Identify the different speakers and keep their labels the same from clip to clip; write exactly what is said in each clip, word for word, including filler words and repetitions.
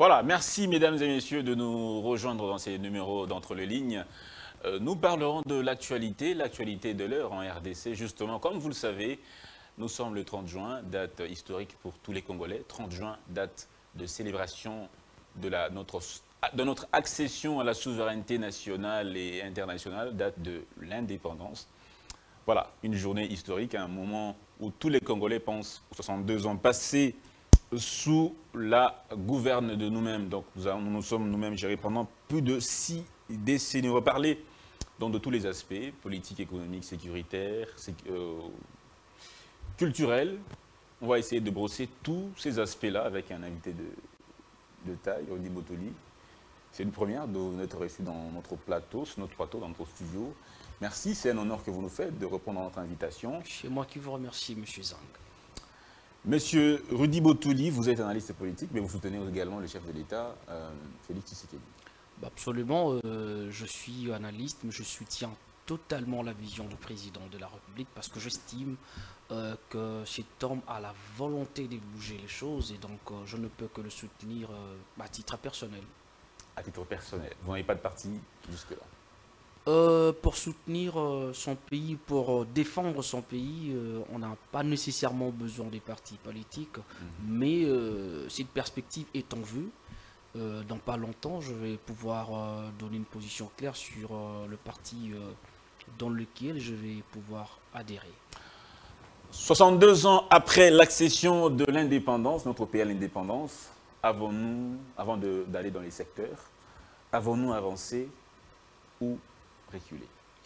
Speaker 1: Voilà, merci mesdames et messieurs de nous rejoindre dans ces numéros d'Entre les lignes. Euh, nous parlerons de l'actualité, l'actualité de l'heure en R D C. Justement, comme vous le savez, nous sommes le trente juin, date historique pour tous les Congolais. trente juin, date de célébration de, la, notre, de notre accession à la souveraineté nationale et internationale, date de l'indépendance. Voilà, une journée historique, un moment où tous les Congolais pensent aux soixante-deux ans passés sous la gouverne de nous-mêmes. Donc nous, avons, nous sommes nous-mêmes gérés pendant plus de six décennies. On va parler donc, de tous les aspects, politiques, économiques, sécuritaires, sé euh, culturels. On va essayer de brosser tous ces aspects-là avec un invité de, de taille, Rudy Botoli. C'est une première de nous être reçu dans notre plateau, sur notre plateau, dans notre studio. Merci, c'est un honneur que vous nous faites de répondre à notre invitation.
Speaker 2: C'est moi qui vous remercie, Monsieur Zang.
Speaker 1: Monsieur Rudy Botoli, vous êtes analyste politique, mais vous soutenez également le chef de l'État, euh, Félix Tshisekedi.
Speaker 2: Bah absolument, euh, je suis analyste, mais je soutiens totalement la vision du président de la République parce que j'estime euh, que cet homme a la volonté de bouger les choses et donc euh, je ne peux que le soutenir euh, à titre personnel.
Speaker 1: À titre personnel, vous n'avez pas de parti jusque-là?
Speaker 2: Euh, pour soutenir euh, son pays, pour euh, défendre son pays, euh, on n'a pas nécessairement besoin des partis politiques, mmh. mais euh, cette perspective est en vue. Euh, dans pas longtemps, je vais pouvoir euh, donner une position claire sur euh, le parti euh, dans lequel je vais pouvoir adhérer.
Speaker 1: soixante-deux ans après l'accession de l'indépendance, notre pays à l'indépendance, avons-nous, avant d'aller dans les secteurs, avons-nous avancé ou reculer?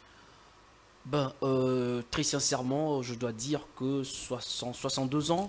Speaker 2: Ben, euh, très sincèrement, je dois dire que soixante, soixante-deux ans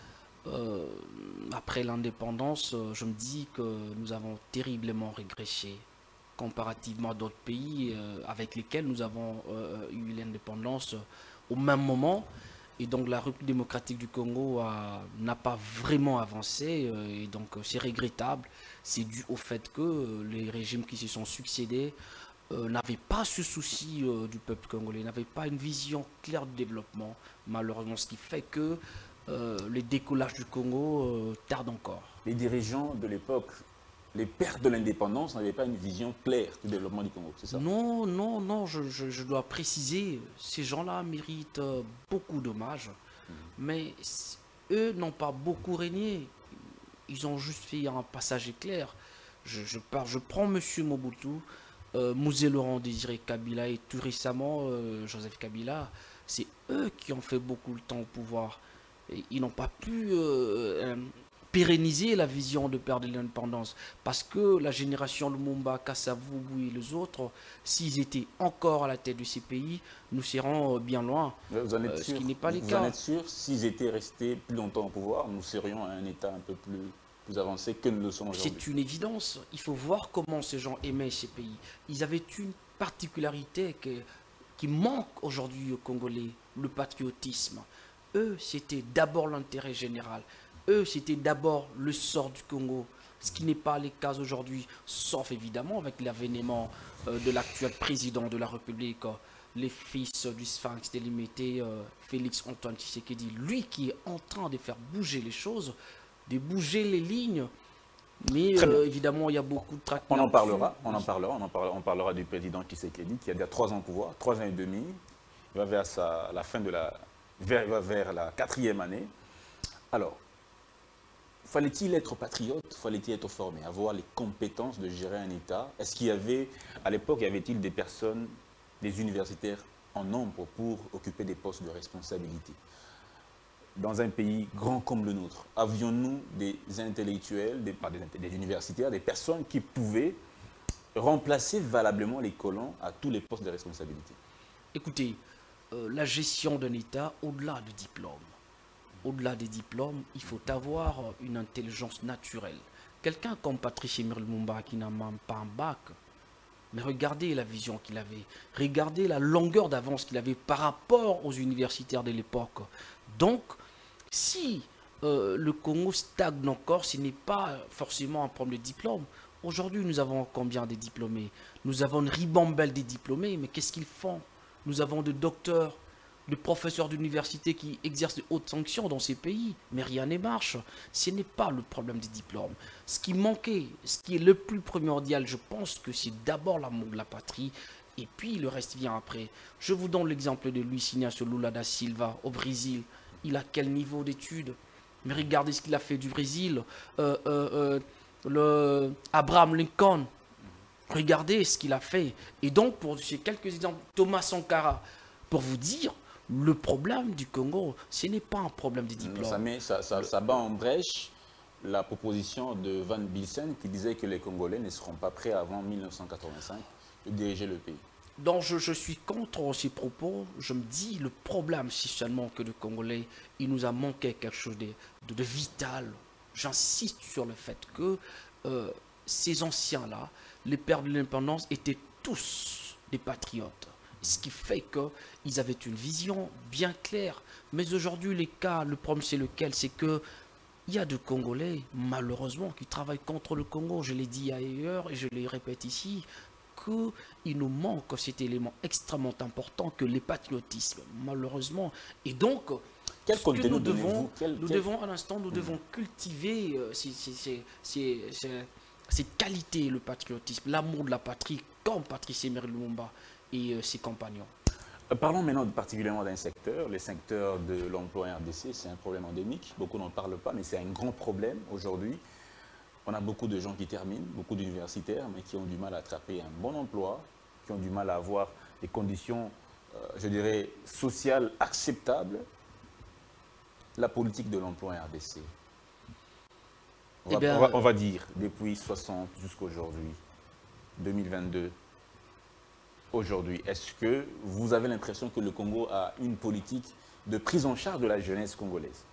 Speaker 2: euh, après l'indépendance, je me dis que nous avons terriblement régressé comparativement à d'autres pays euh, avec lesquels nous avons euh, eu l'indépendance au même moment. Et donc la République démocratique du Congo n'a pas vraiment avancé euh, et donc c'est regrettable. C'est dû au fait que euh, les régimes qui se sont succédés Euh, n'avait pas ce souci euh, du peuple congolais, n'avait pas une vision claire du développement, malheureusement, ce qui fait que euh, le décollage du Congo euh, tarde encore.
Speaker 1: Les dirigeants de l'époque, les pères de l'indépendance, n'avaient pas une vision claire du développement du Congo, c'est ça?
Speaker 2: Non, non, non, je, je, je dois préciser, ces gens-là méritent euh, beaucoup d'hommages, mmh. mais eux n'ont pas beaucoup régné, ils ont juste fait un passage éclair. Je, je, pars, je prends M. Mobutu, Euh, Mouzé Laurent Désiré Kabila et tout récemment euh, Joseph Kabila, c'est eux qui ont fait beaucoup le temps au pouvoir. Et ils n'ont pas pu euh, euh, pérenniser la vision de perdre l'indépendance parce que la génération Lumumba, Kasavubu et les autres, s'ils étaient encore à la tête de ces pays, nous serons bien loin.
Speaker 1: Vous en êtes
Speaker 2: euh,
Speaker 1: sûr,
Speaker 2: ce qui n'est pas le
Speaker 1: vous
Speaker 2: cas.
Speaker 1: en êtes sûr, s'ils étaient restés plus longtemps au pouvoir, nous serions à un état un peu plus... plus avancés que nous le sommes aujourd'hui.
Speaker 2: C'est une évidence. Il faut voir comment ces gens aimaient ces pays. Ils avaient une particularité que, qui manque aujourd'hui aux Congolais, le patriotisme. Eux, c'était d'abord l'intérêt général. Eux, c'était d'abord le sort du Congo. Ce qui n'est pas le cas aujourd'hui, sauf évidemment avec l'avènement euh, de l'actuel président de la République, euh, les fils du Sphinx délimité, euh, Félix Antoine Tshisekedi, lui qui est en train de faire bouger les choses, de bouger les lignes, mais euh, évidemment il y a beaucoup de tracteurs.
Speaker 1: On en parlera, on en parlera, on en parlera, on parlera du président Tshisekedi qui a déjà trois ans de pouvoir, trois ans et demi, il va vers sa, la fin de la, vers, va vers la quatrième année. Alors, fallait-il être patriote, fallait-il être formé, avoir les compétences de gérer un État? Est-ce qu'il y avait, à l'époque, y avait-il des personnes, des universitaires en nombre pour occuper des postes de responsabilité? Dans un pays grand comme le nôtre, avions-nous des intellectuels, des, pas des, des universitaires, des personnes qui pouvaient remplacer valablement les colons à tous les postes de responsabilité?
Speaker 2: Écoutez, euh, la gestion d'un État, au-delà du diplôme, au-delà des diplômes, il faut avoir une intelligence naturelle. Quelqu'un comme Patrice Emery Lumumba qui n'a même pas un bac, mais regardez la vision qu'il avait, regardez la longueur d'avance qu'il avait par rapport aux universitaires de l'époque. Donc, si euh, le Congo stagne encore, ce n'est pas forcément un problème de diplôme. Aujourd'hui, nous avons combien de diplômés? Nous avons une ribambelle des diplômés, mais qu'est-ce qu'ils font? Nous avons des docteurs, de professeurs d'université qui exercent de hautes sanctions dans ces pays, mais rien ne marche. Ce n'est pas le problème des diplômes. Ce qui manquait, ce qui est le plus primordial, je pense que c'est d'abord l'amour de la patrie, et puis le reste vient après. Je vous donne l'exemple de Luis Inácio Lula da Silva au Brésil. Il a quel niveau d'études? Mais regardez ce qu'il a fait du Brésil. Euh, euh, euh, le Abraham Lincoln, regardez ce qu'il a fait. Et donc, pour ces quelques exemples, Thomas Sankara, pour vous dire, le problème du Congo, ce n'est pas un problème de diplôme.
Speaker 1: Ça, met, ça, ça, ça bat en brèche la proposition de Van Bilsen qui disait que les Congolais ne seront pas prêts avant mille neuf cent quatre-vingt-cinq de diriger le pays.
Speaker 2: Donc je, je suis contre ces propos. Je me dis, le problème, c'est seulement que le Congolais, il nous a manqué quelque chose de, de, de vital. J'insiste sur le fait que euh, ces anciens-là, les pères de l'indépendance, étaient tous des patriotes. Ce qui fait qu'ils avaient une vision bien claire. Mais aujourd'hui, les cas, le problème c'est lequel? C'est que il y a des Congolais, malheureusement, qui travaillent contre le Congo. Je l'ai dit ailleurs et je le répète ici, qu'il nous manque cet élément extrêmement important que le patriotisme, malheureusement. Et donc,
Speaker 1: quel
Speaker 2: ce que nous devons,
Speaker 1: quel,
Speaker 2: nous
Speaker 1: quel...
Speaker 2: devons à l'instant, nous mmh. devons cultiver euh, ces, ces, ces, ces, ces, cette qualité, le patriotisme, l'amour de la patrie, comme Patrice Emery Lumumba et euh, ses compagnons.
Speaker 1: Euh, parlons maintenant particulièrement d'un secteur, le secteur de l'emploi en R D C. C'est un problème endémique, beaucoup n'en parlent pas, mais c'est un grand problème aujourd'hui. On a beaucoup de gens qui terminent, beaucoup d'universitaires, mais qui ont du mal à attraper un bon emploi, qui ont du mal à avoir des conditions, euh, je dirais, sociales acceptables. La politique de l'emploi en R D C, on, eh bien, on, va, on va dire depuis soixante jusqu'à aujourd'hui, deux mille vingt-deux, aujourd'hui, est-ce que vous avez l'impression que le Congo a une politique de prise en charge de la jeunesse congolaise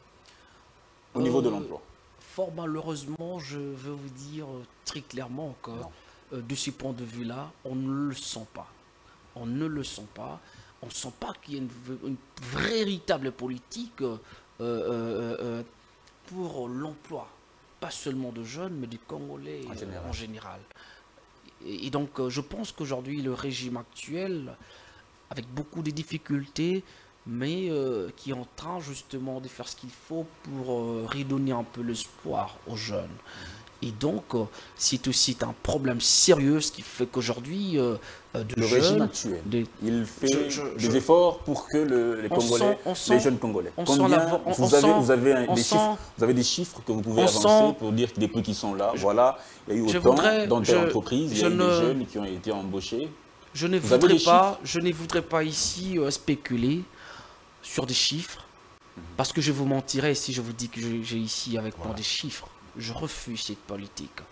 Speaker 1: au euh, niveau de l'emploi?
Speaker 2: Fort malheureusement, je veux vous dire très clairement que euh, de ce point de vue-là, on ne le sent pas. On ne le sent pas. On ne sent pas qu'il y ait une, une véritable politique euh, euh, euh, pour l'emploi. Pas seulement de jeunes, mais des Congolais en général. En général. Et, et donc, euh, je pense qu'aujourd'hui, le régime actuel, avec beaucoup de difficultés, mais euh, qui est en train justement de faire ce qu'il faut pour euh, redonner un peu l'espoir aux jeunes. Et donc, euh, c'est aussi un problème sérieux, ce qui fait qu'aujourd'hui, euh, de
Speaker 1: le
Speaker 2: jeunes,
Speaker 1: régime actuel,
Speaker 2: des,
Speaker 1: il fait
Speaker 2: je, je,
Speaker 1: des
Speaker 2: je,
Speaker 1: efforts pour que le, les Congolais, sent, sent, les jeunes Congolais,
Speaker 2: on
Speaker 1: combien
Speaker 2: sent la, on,
Speaker 1: vous,
Speaker 2: on
Speaker 1: avez,
Speaker 2: sent,
Speaker 1: vous, avez un, des
Speaker 2: sent,
Speaker 1: chiffres, vous avez des chiffres que vous pouvez avancer
Speaker 2: sent,
Speaker 1: pour dire que depuis qu'ils sont là,
Speaker 2: je,
Speaker 1: voilà, il y a eu autant
Speaker 2: voudrais,
Speaker 1: dans telle
Speaker 2: je,
Speaker 1: entreprise, il y a eu ne, des jeunes qui ont été embauchés.
Speaker 2: Je ne, voudrais pas, je ne voudrais pas ici euh, spéculer sur des chiffres, mm-hmm. parce que je vous mentirais si je vous dis que j'ai ici avec voilà. moi des chiffres. Je refuse cette politique.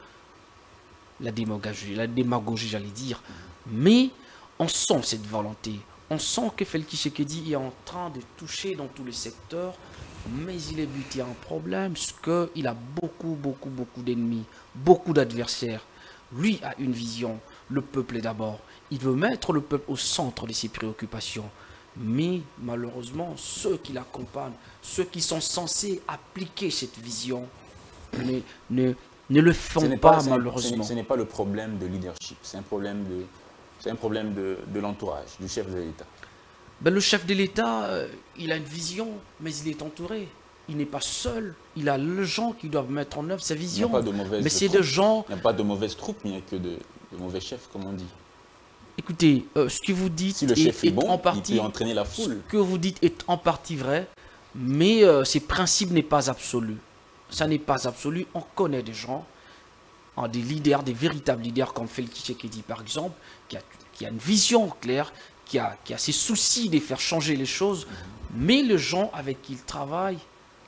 Speaker 2: La démagogie, la démagogie j'allais dire. Mm-hmm. Mais on sent cette volonté. On sent que Félix Tshisekedi est en train de toucher dans tous les secteurs, mais il est buté à un problème, parce qu'il a beaucoup, beaucoup, beaucoup d'ennemis, beaucoup d'adversaires. Lui a une vision, le peuple est d'abord. Il veut mettre le peuple au centre de ses préoccupations. Mais malheureusement, ceux qui l'accompagnent, ceux qui sont censés appliquer cette vision, ne, ne, ne le font pas, pas malheureusement.
Speaker 1: Ce n'est pas le problème de leadership, c'est un problème de, c'est un problème de, de l'entourage, du chef de l'État.
Speaker 2: Ben, le chef de l'État, euh, il a une vision, mais il est entouré. Il n'est pas seul, il a les gens qui doivent mettre en œuvre sa vision.
Speaker 1: Il n'y a pas de mauvaises
Speaker 2: mais c'est de gens...
Speaker 1: Il n'y a pas de mauvaises troupes, il n'y a que de, de mauvais chefs, comme on dit.
Speaker 2: Écoutez, euh, ce que vous dites
Speaker 1: si le chef
Speaker 2: est,
Speaker 1: est, bon,
Speaker 2: en partie,
Speaker 1: il peut entraîner la foule.
Speaker 2: Ce que vous dites est en partie vrai, mais euh, ces principes n'est pas absolu. Ça n'est pas absolu. On connaît des gens, hein, des leaders, des véritables leaders comme Félix Tshisekedi par exemple, qui a, qui a une vision claire, qui a, qui a ses soucis de faire changer les choses, mais les gens avec qui il travaille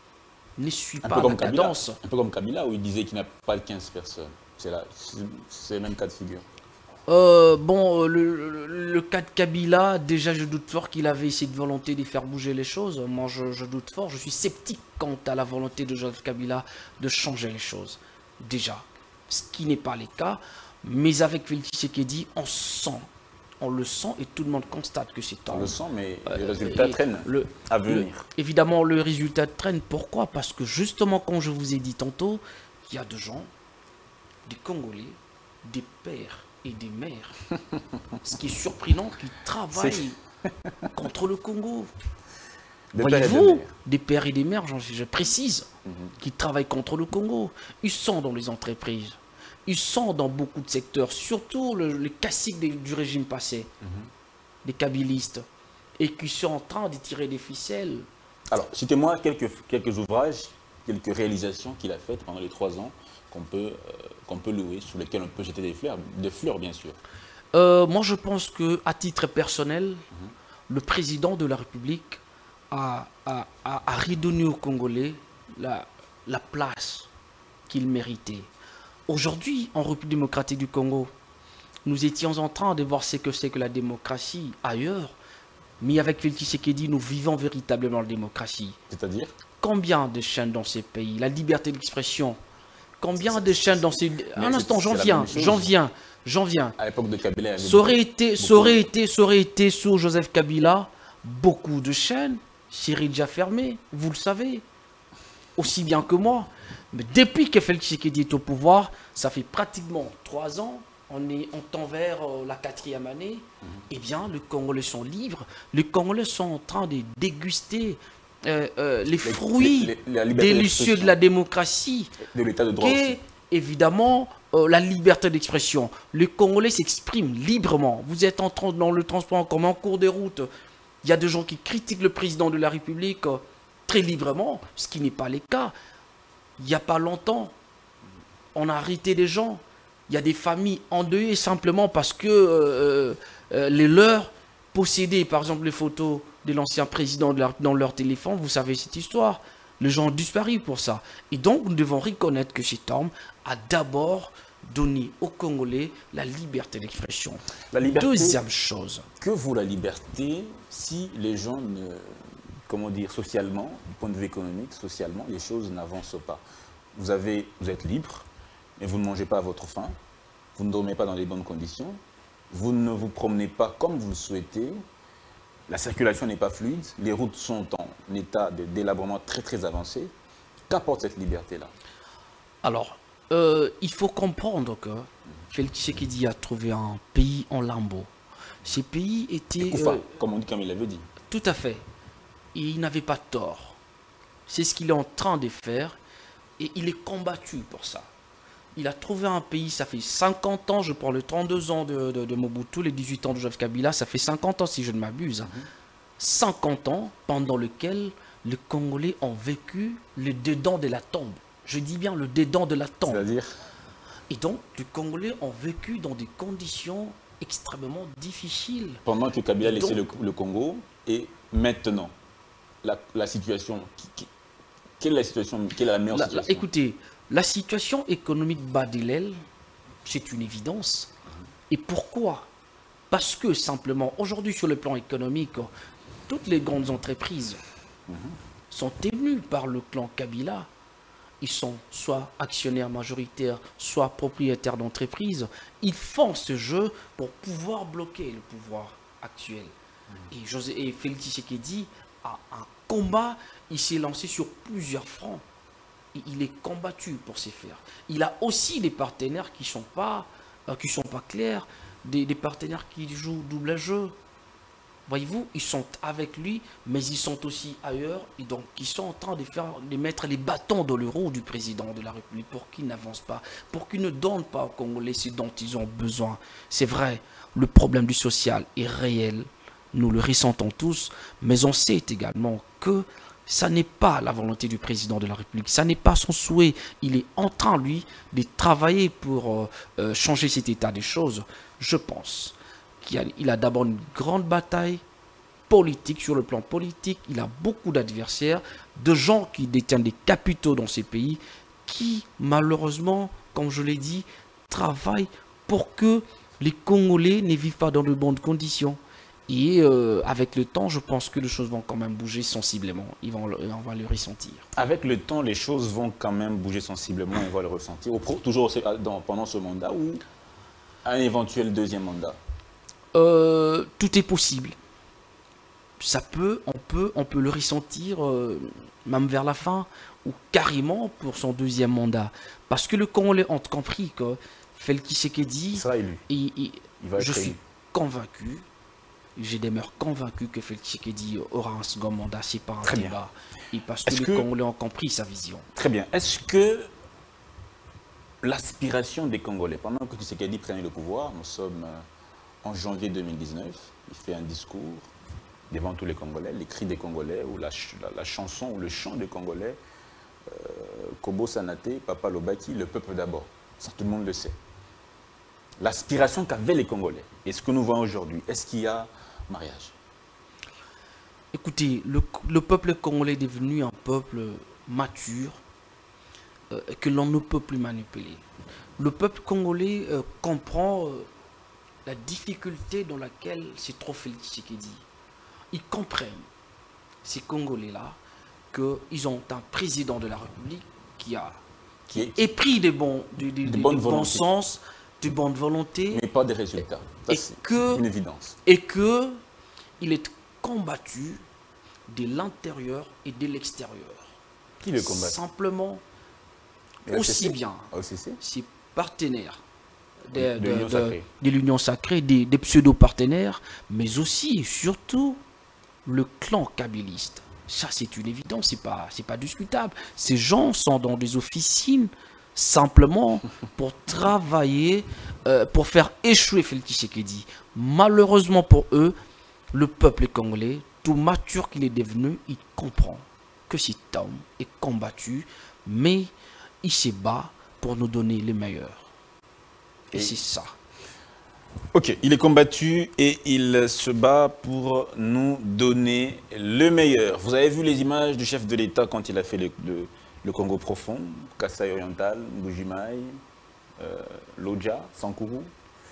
Speaker 2: ne suivent pas la cadence.
Speaker 1: Un peu comme Kabila, où il disait qu'il n'a pas quinze personnes. C'est le même cas de figure.
Speaker 2: Euh, bon, le, le, le cas de Kabila, déjà je doute fort qu'il avait cette volonté de faire bouger les choses. Moi je, je doute fort, je suis sceptique quant à la volonté de Joseph Kabila de changer les choses. Déjà, ce qui n'est pas le cas, mais avec Félix Tshisekedi, on sent, on le sent et tout le monde constate que c'est temps.
Speaker 1: On le sent, mais euh, les résultats traînent le, à venir.
Speaker 2: Le, évidemment, le résultat traîne. Pourquoi? Parce que justement, comme je vous ai dit tantôt, il y a des gens, des Congolais, des pères et des mères, ce qui est surprenant, qui travaillent contre le Congo. Voyez-vous, des pères et des mères, je, je précise,
Speaker 1: mm-hmm.
Speaker 2: qui travaillent contre le Congo. Ils sont dans les entreprises. Ils sont dans beaucoup de secteurs, surtout le, les classiques des, du régime passé, mm-hmm. des kabylistes, et qui sont en train de tirer des ficelles.
Speaker 1: Alors, citez-moi quelques, quelques ouvrages, quelques réalisations qu'il a faites pendant les trois ans qu'on peut, euh, qu'on peut louer, sur lesquels on peut jeter des fleurs, des fleurs bien sûr.
Speaker 2: Euh, moi, je pense qu'à titre personnel, mm-hmm. le président de la République a, a, a, a redonné aux Congolais la, la place qu'ils méritaient. Aujourd'hui, en République démocratique du Congo, nous étions en train de voir ce que c'est que la démocratie ailleurs, mais avec Félix Tshisekedi, nous vivons véritablement la démocratie.
Speaker 1: C'est-à-dire?
Speaker 2: Combien de chaînes dans ces pays? La liberté d'expression. Combien de chaînes dans ces... Un instant, j'en viens, j'en viens, j'en viens.
Speaker 1: À l'époque de Kabila,
Speaker 2: ça aurait été, ça aurait été, ça aurait été sous Joseph Kabila, beaucoup de chaînes seraient déjà fermées, vous le savez, aussi bien que moi. Mais depuis que Félix Tshisekedi est au pouvoir, ça fait pratiquement trois ans, on est on tend vers euh, la quatrième année, mm-hmm. eh bien, les Congolais sont libres, les Congolais sont en train de déguster euh, euh, les, les fruits les, les, délicieux de la démocratie,
Speaker 1: de l'état de droit
Speaker 2: et
Speaker 1: aussi.
Speaker 2: Évidemment, euh, la liberté d'expression. Les Congolais s'expriment librement. Vous êtes en train, dans le transport en commun, en cours de route, il y a des gens qui critiquent le président de la République euh, très librement, ce qui n'est pas le cas. Il n'y a pas longtemps, on a arrêté des gens. Il y a des familles endeuillées simplement parce que euh, euh, les leurs possédaient, par exemple, les photos de l'ancien président de la, dans leur téléphone. Vous savez cette histoire. Les gens ont disparu pour ça. Et donc, nous devons reconnaître que cet homme a d'abord donné aux Congolais la liberté d'expression. Deuxième chose.
Speaker 1: Que vaut la liberté si les gens ne... Comment dire, socialement, du point de vue économique, socialement, les choses n'avancent pas. Vous, avez, vous êtes libre, mais vous ne mangez pas à votre faim, vous ne dormez pas dans les bonnes conditions, vous ne vous promenez pas comme vous le souhaitez, la circulation n'est pas fluide, les routes sont en état de délabrement très très avancé. Qu'apporte cette liberté-là?
Speaker 2: Alors, euh, il faut comprendre que Félix Tshisekedi a trouvé un pays en lambeaux. Ces pays étaient...
Speaker 1: Koufa, euh, comme on dit, comme il l'avait dit.
Speaker 2: Tout à fait. Et il n'avait pas tort. C'est ce qu'il est en train de faire et il est combattu pour ça. Il a trouvé un pays, ça fait cinquante ans, je prends les trente-deux ans de, de, de Mobutu, les dix-huit ans de Joseph Kabila, ça fait cinquante ans si je ne m'abuse. Mm-hmm. cinquante ans pendant lesquels les Congolais ont vécu le dedans de la tombe. Je dis bien le dedans de la tombe.
Speaker 1: C'est-à-dire?
Speaker 2: Et donc, les Congolais ont vécu dans des conditions extrêmement difficiles.
Speaker 1: Pendant que Kabila laissait le, le Congo et maintenant, la, la situation, qui, qui, quelle est la situation, quelle est la meilleure
Speaker 2: la,
Speaker 1: situation?
Speaker 2: la, Écoutez, la situation économique bat de l'aile, c'est une évidence. Et pourquoi? Parce que simplement, aujourd'hui sur le plan économique, toutes les grandes entreprises mmh. sont tenues par le clan Kabila. Ils sont soit actionnaires majoritaires, soit propriétaires d'entreprises. Ils font ce jeu pour pouvoir bloquer le pouvoir actuel. Mmh. Et, José, et Félix Tshisekedi a un combat, il s'est lancé sur plusieurs fronts. Et il est combattu pour ces faire. Il a aussi des partenaires qui ne sont, euh, sont pas clairs, des, des partenaires qui jouent double jeu. Voyez-vous, ils sont avec lui, mais ils sont aussi ailleurs, et donc ils sont en train de, faire, de mettre les bâtons dans le roues du président de la République pour qu'il n'avance pas, pour qu'il ne donne pas aux Congolais ce dont ils ont besoin. C'est vrai, le problème du social est réel, nous le ressentons tous, mais on sait également que ça n'est pas la volonté du président de la République, ça n'est pas son souhait. Il est en train, lui, de travailler pour euh, changer cet état des choses. Je pense qu'il a, il a d'abord une grande bataille politique, sur le plan politique. Il a beaucoup d'adversaires, de gens qui détiennent des capitaux dans ces pays, qui, malheureusement, comme je l'ai dit, travaillent pour que les Congolais ne vivent pas dans de bonnes conditions. Et euh, avec le temps, je pense que les choses vont quand même bouger sensiblement. Ils vont, on va le ressentir.
Speaker 1: Avec le temps, les choses vont quand même bouger sensiblement et on va le ressentir. Au pro, toujours dans, pendant ce mandat ou un éventuel deuxième mandat?
Speaker 2: euh, Tout est possible. Ça peut, on peut, on peut le ressentir euh, même vers la fin ou carrément pour son deuxième mandat. Parce que le Congolais ont compris que Félix Tshisekedi,
Speaker 1: il sera élu.
Speaker 2: Et, et,
Speaker 1: il va être
Speaker 2: je
Speaker 1: élu.
Speaker 2: suis convaincu je demeure convaincu que Félix Tshisekedi aura un second mandat, c'est pas un
Speaker 1: Très
Speaker 2: débat. Et parce que les
Speaker 1: que...
Speaker 2: Congolais ont compris sa vision.
Speaker 1: Très bien. Est-ce que l'aspiration des Congolais, pendant que Tshisekedi prenait le pouvoir, nous sommes en janvier deux mille dix-neuf, il fait un discours devant tous les Congolais, les cris des Congolais, ou la, la, la chanson, ou le chant des Congolais, euh, Kobo Sanate, Papa Lobaki, le peuple d'abord. Ça, tout le monde le sait. L'aspiration qu'avaient les Congolais, et ce que nous voyons aujourd'hui, est-ce qu'il y a mariage?
Speaker 2: Écoutez, le, le peuple congolais est devenu un peuple mature euh, que l'on ne peut plus manipuler. Le peuple congolais euh, comprend euh, la difficulté dans laquelle se trouve Félix Tshisekedi. Ils comprennent, ces Congolais-là, qu'ils ont un président de la République qui a qui est épris de bon, de, de, de, de bon sens, de bonne volonté.
Speaker 1: Mais pas de résultats. Ça, c'est une évidence.
Speaker 2: Et que il est combattu de l'intérieur et de l'extérieur.
Speaker 1: Qui le combat?
Speaker 2: Simplement, aussi bien ses partenaires de, de, de, de, de l'Union sacrée, des, des pseudo-partenaires, mais aussi et surtout le clan kabyliste. Ça, c'est une évidence, c'est pas, c'est pas discutable. Ces gens sont dans des officines simplement pour travailler, euh, pour faire échouer Félix Tshisekedi. Malheureusement pour eux, le peuple congolais, tout mature qu'il est devenu, il comprend que cet homme est combattu, mais il se bat pour nous donner les meilleurs. Et, et c'est ça.
Speaker 1: Ok, il est combattu et il se bat pour nous donner le meilleur. Vous avez vu les images du chef de l'État quand il a fait le, le, le Congo profond, Kasaï oriental, Mbujimaï, euh, Lodja, Sankuru.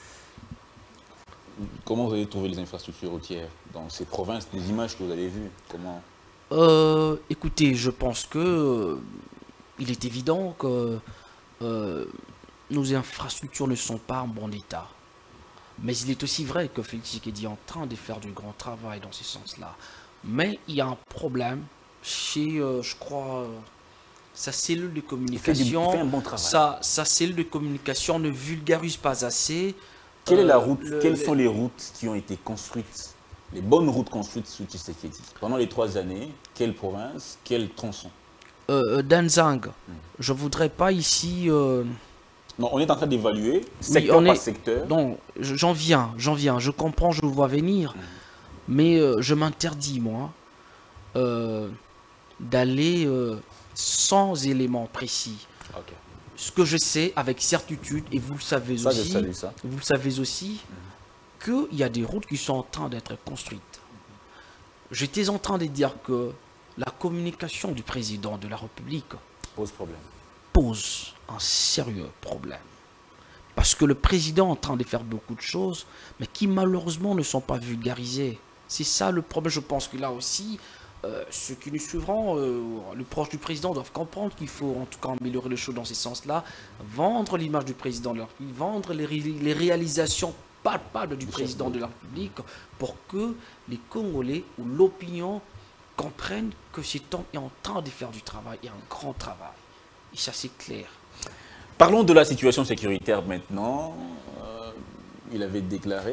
Speaker 1: Comment vous avez trouvé les infrastructures routières dans ces provinces, les images que vous avez vues? Comment
Speaker 2: euh, Écoutez, je pense que euh, il est évident que euh, nos infrastructures ne sont pas en bon état. Mais il est aussi vrai que Félix Tshisekedi est en train de faire du grand travail dans ce sens-là. Mais il y a un problème chez, euh, je crois, euh, sa cellule de communication.
Speaker 1: Il fait, du, il fait un bon travail.
Speaker 2: Sa, sa cellule de communication ne vulgarise pas assez.
Speaker 1: Quelle euh, est la route, le, quelles le, sont les routes qui ont été construites, les bonnes routes construites sous Tshisekedi? Pendant les trois années, quelle province, quel tronçon?
Speaker 2: euh, Danzang. Hmm. Je ne voudrais pas ici... Euh,
Speaker 1: Non, on est en train d'évaluer secteur
Speaker 2: oui,
Speaker 1: par
Speaker 2: est,
Speaker 1: secteur.
Speaker 2: Non, j'en viens, j'en viens. Je comprends, je vois venir. Mmh. Mais euh, je m'interdis, moi, euh, d'aller euh, sans éléments précis. Okay. Ce que je sais avec certitude, et vous le savez
Speaker 1: ça,
Speaker 2: aussi,
Speaker 1: je salue ça.
Speaker 2: vous le savez aussi, mmh. qu'il y a des routes qui sont en train d'être construites. Mmh. J'étais en train de dire que la communication du président de la République
Speaker 1: pose problème.
Speaker 2: pose un sérieux problème. Parce que le président est en train de faire beaucoup de choses, mais qui malheureusement ne sont pas vulgarisées. C'est ça le problème. Je pense que là aussi, euh, ceux qui nous suivront, euh, les proches du président doivent comprendre qu'il faut en tout cas améliorer les choses dans ce sens-là, vendre l'image du président de la République, vendre les, ré les réalisations palpables du président de la République, pour que les Congolais ou l'opinion comprennent que cet homme est en train de faire du travail, et un grand travail. Et ça, c'est clair.
Speaker 1: Parlons de la situation sécuritaire maintenant. Euh, il avait déclaré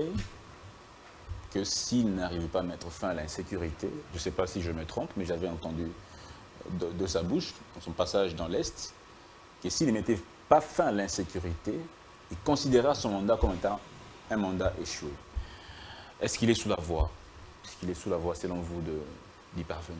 Speaker 1: que s'il n'arrivait pas à mettre fin à l'insécurité, je ne sais pas si je me trompe, mais j'avais entendu de, de sa bouche, dans son passage dans l'Est, que s'il ne mettait pas fin à l'insécurité, il considéra son mandat comme étant un mandat échoué. Est-ce qu'il est sous la voie? Est-ce qu'il est sous la voie, selon vous, d'y parvenir?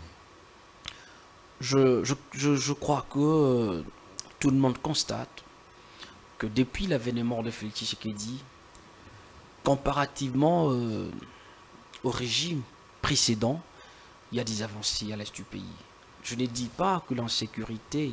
Speaker 2: Je, je, je, je crois que euh, tout le monde constate que depuis l'avènement de Félix Tshisekedi, comparativement euh, au régime précédent, il y a des avancées à l'est du pays. Je ne dis pas que l'insécurité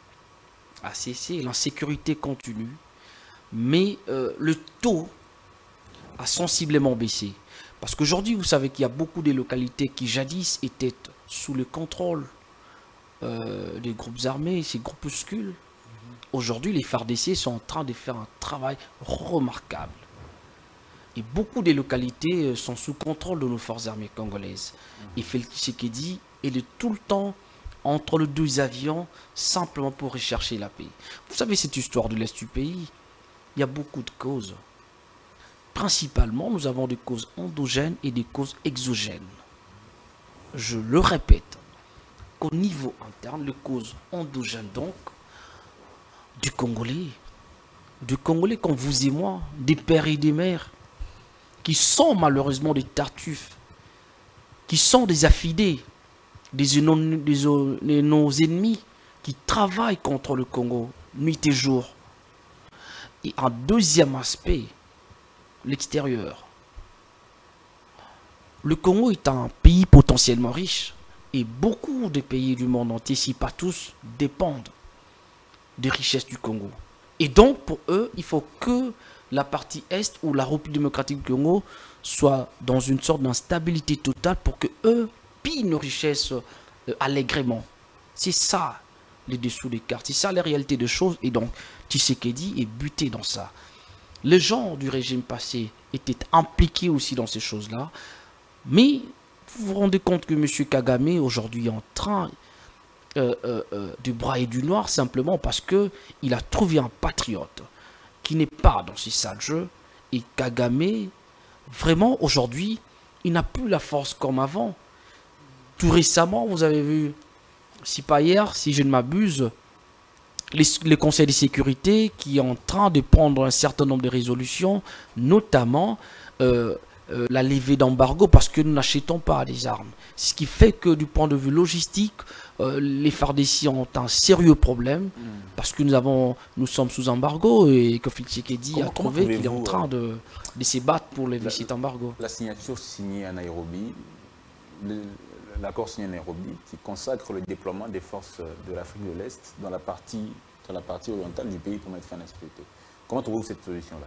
Speaker 2: a cessé, l'insécurité continue, mais euh, le taux a sensiblement baissé. Parce qu'aujourd'hui, vous savez qu'il y a beaucoup de localités qui jadis étaient sous le contrôle euh, des groupes armés, ces groupuscules. Aujourd'hui, les F A R D C sont en train de faire un travail remarquable. Et beaucoup de localités sont sous contrôle de nos forces armées congolaises. Et Félix Tshisekedi est de tout le temps entre les deux avions, simplement pour rechercher la paix. Vous savez, cette histoire de l'Est du pays, il y a beaucoup de causes. principalement, nous avons des causes endogènes et des causes exogènes. Je le répète, qu'au niveau interne, les causes endogènes donc, du Congolais, du Congolais comme vous et moi, des pères et des mères, qui sont malheureusement des tartuffes, qui sont des affidés, des, des, des, nos ennemis, qui travaillent contre le Congo, nuit et jour. Et un deuxième aspect, l'extérieur. Le Congo est un pays potentiellement riche, et beaucoup de pays du monde entier, si pas tous, dépendent des richesses du Congo. Et donc, pour eux, il faut que la partie Est ou la République démocratique du Congo soit dans une sorte d'instabilité totale pour que eux pillent nos richesses euh, allègrement. C'est ça, les dessous des cartes. C'est ça, la réalité des choses. Et donc, Tshisekedi est buté dans ça. Les gens du régime passé étaient impliqués aussi dans ces choses-là. Mais vous vous rendez compte que M. Kagame, aujourd'hui, est en train euh, euh, euh, du bras et du noir, simplement parce qu'il a trouvé un patriote qui n'est pas dans ces sales jeux. Et Kagame, vraiment, aujourd'hui, il n'a plus la force comme avant. Tout récemment, vous avez vu, si pas hier, si je ne m'abuse, les, les conseils de sécurité qui est en train de prendre un certain nombre de résolutions, notamment euh, euh, la levée d'embargo, parce que nous n'achetons pas des armes. Ce qui fait que du point de vue logistique, euh, les F A R D C ont un sérieux problème, mmh. parce que nous, avons, nous sommes sous embargo et que Tshisekedi a trouvé qu'il est en train de, de se battre pour lever cet embargo.
Speaker 1: La signature signée à Nairobi, l'accord signé à Nairobi qui consacre le déploiement des forces de l'Afrique de l'Est dans la partie dans la partie orientale du pays pour mettre fin à la sécurité. Comment trouvez-vous cette solution-là?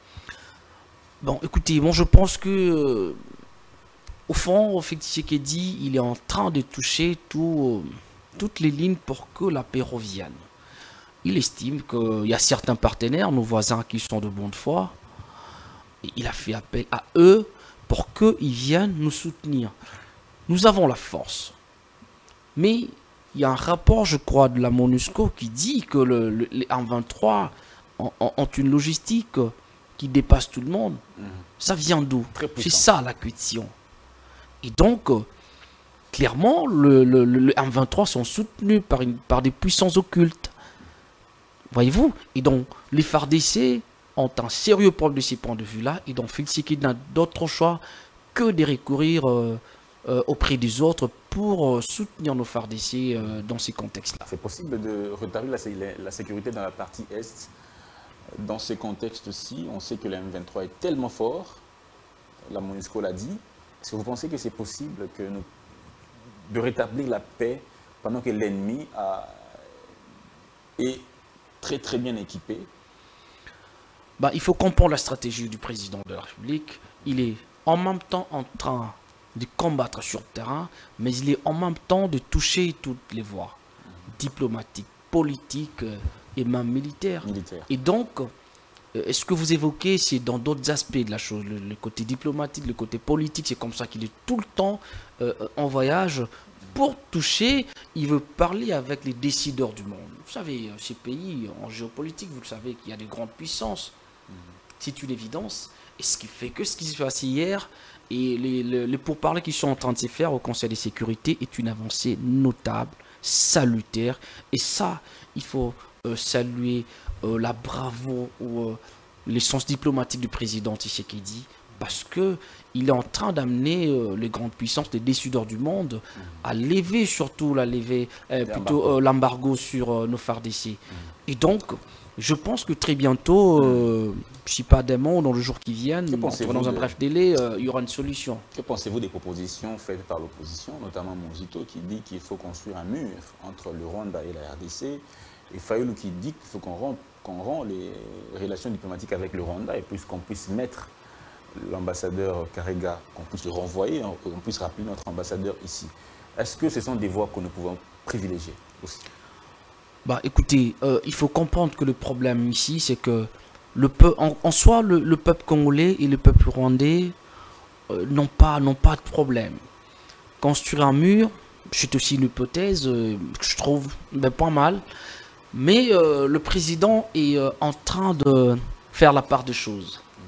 Speaker 2: Bon, écoutez, moi je pense que euh, au fond, Tshisekedi, il est en train de toucher tout, euh, toutes les lignes pour que la paix revienne. Il estime qu'il y a certains partenaires, nos voisins qui sont de bonne foi, et il a fait appel à eux pour qu'ils viennent nous soutenir. Nous avons la force. Mais il y a un rapport, je crois, de la MONUSCO qui dit que le, le, les M vingt-trois ont, ont une logistique qui dépasse tout le monde. Mmh. Ça vient d'où? C'est ça la question. Et donc, euh, clairement, le, le, le M vingt-trois sont soutenus par, une, par des puissances occultes. Voyez-vous? Et donc, les F A R D C ont un sérieux problème de ces points de vue-là. Et donc, Tshisekedi n'a d'autre choix que de recourir euh, euh, auprès des autres pour euh, soutenir nos F A R D C euh, dans ces contextes-là.
Speaker 1: C'est possible de rétablir la, la sécurité dans la partie Est. Dans ces contextes-ci, on sait que le M vingt-trois est tellement fort, la MONUSCO l'a dit. Est-ce que vous pensez que c'est possible que nous, de rétablir la paix pendant que l'ennemi est très très bien équipé?
Speaker 2: Bah, il faut comprendre la stratégie du président de la République. Il est en même temps en train de combattre sur le terrain, mais il est en même temps de toucher toutes les voies diplomatiques, politiques et même militaires. Militaire. Et donc, est-ce que vous évoquez, c'est dans d'autres aspects de la chose, le, le côté diplomatique, le côté politique, c'est comme ça qu'il est tout le temps euh, en voyage pour toucher, il veut parler avec les décideurs du monde. Vous savez, ces pays, en géopolitique, vous le savez qu'il y a des grandes puissances. Mmh. C'est une évidence. Et ce qui fait que ce qui s'est passé hier, et les, les, les pourparlers qui sont en train de se faire au Conseil de sécurité est une avancée notable, salutaire. Et ça, il faut euh, saluer euh, la bravoure ou euh, les sens diplomatiques du président Tshisekedi, parce que il est en train d'amener euh, les grandes puissances, les décideurs du monde, mmh. à lever surtout la lever, euh, plutôt euh, l'embargo sur euh, nos F A R D C. Mmh. Et donc, je pense que très bientôt, euh, je ne sais pas des mots, dans le jour qui viennent, dans un de... bref délai, euh, il y aura une solution.
Speaker 1: Que pensez-vous des propositions faites par l'opposition, notamment Monzito, qui dit qu'il faut construire un mur entre le Rwanda et la R D C, et Fayulu qui dit qu'il faut qu'on rend, qu'on rend les relations diplomatiques avec le Rwanda, et puis qu'on puisse mettre l'ambassadeur Karega, qu'on puisse le renvoyer, qu'on puisse rappeler notre ambassadeur ici. Est-ce que ce sont des voies que nous pouvons privilégier aussi?
Speaker 2: Bah écoutez, euh, il faut comprendre que le problème ici, c'est que le peu, en, en soi, le, le peuple congolais et le peuple rwandais euh, n'ont pas, n'ont pas de problème. Construire un mur, c'est aussi une hypothèse euh, que je trouve ben, pas mal, mais euh, le président est euh, en train de faire la part des choses.